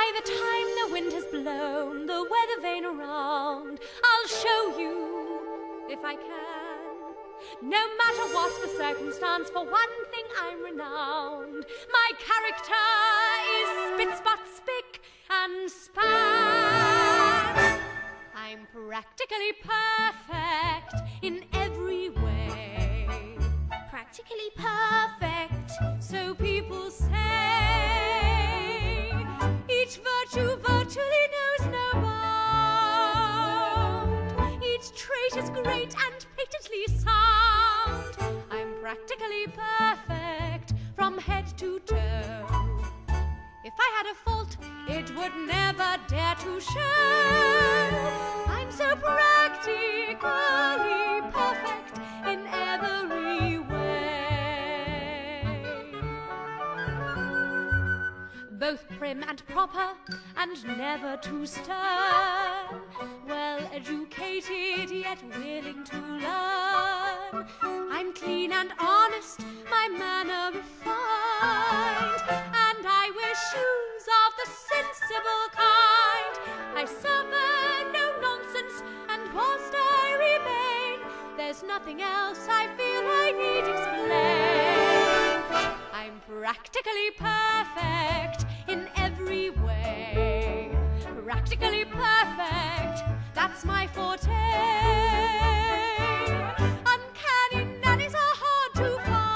By the time the wind has blown the weather vane around, I'll show you if I can. No matter what the circumstance, for one thing I'm renowned. My character is spit, spot, spick and span. I'm practically perfect in every way. Practically perfect, so people say. Each virtue virtually knows no bound. Each trait is great and patently sound. I'm practically perfect from head to toe. If I had a fault, it would never dare to show. I'm so practically perfect in every way. Both prim and proper and never too stern. Well educated yet willing to learn. I'm clean and honest, my manner refined, and I wear shoes of the sensible kind. I suffer no nonsense, and whilst I remain, there's nothing else I feel I need explain. I'm practically perfect in every way. Practically perfect, that's my forte. Uncanny nannies are hard to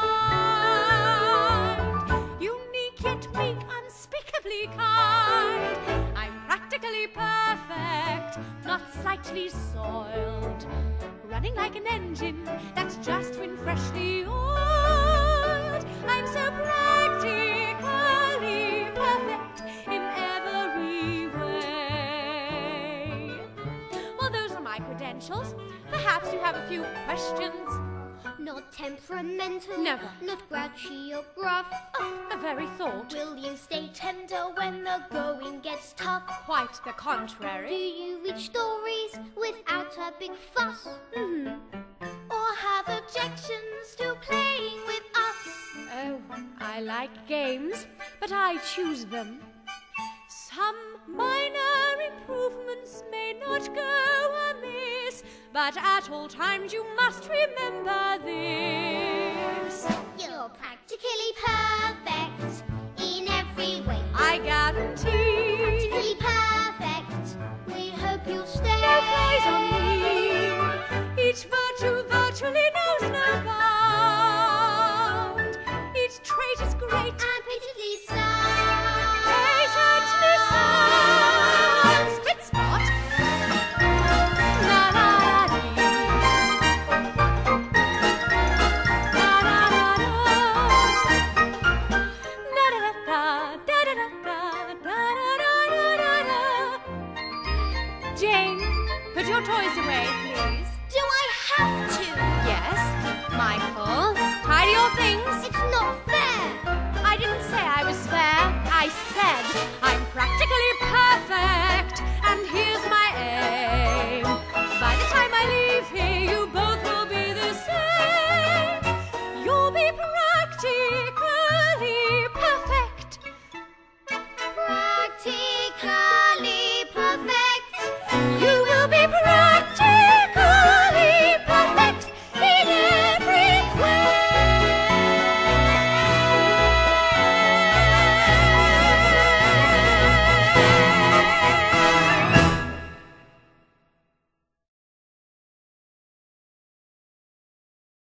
find. Unique yet meek, unspeakably kind. I'm practically perfect, not slightly soiled. Running like an engine that's just been freshly oiled. I'm so practically perfect in every way. Well, those are my credentials. Perhaps you have a few questions. not temperamental, Never. not grouchy or gruff. Oh, the very thought. Will you stay tender when the going gets tough? Quite the Do contrary. you read stories without a big fuss? Or have objections to playing with us? Oh, I like games, but I choose them. Some minor improvements may not go amiss, but at all times you must remember this. You're practically perfect in every way. I guarantee Practically perfect. We hope you'll stay. no prize on me. Each virtue virtually knows no bound. Each trait is great And patiently sound. patiently sound. Spit spot. La la la dee. La la la la. La da da da da da da da da da da da. Jane, put your toys away, please. Do I have to? Yes. Michael, tidy your things. It's not